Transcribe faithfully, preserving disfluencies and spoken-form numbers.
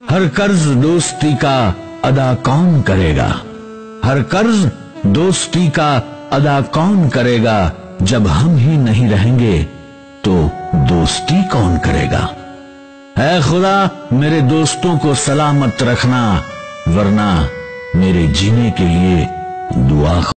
हर कर्ज दोस्ती का अदा कौन करेगा, हर कर्ज दोस्ती का अदा कौन करेगा, जब हम ही नहीं रहेंगे तो दोस्ती कौन करेगा। ऐ खुदा मेरे दोस्तों को सलामत रखना, वरना मेरे जीने के लिए दुआ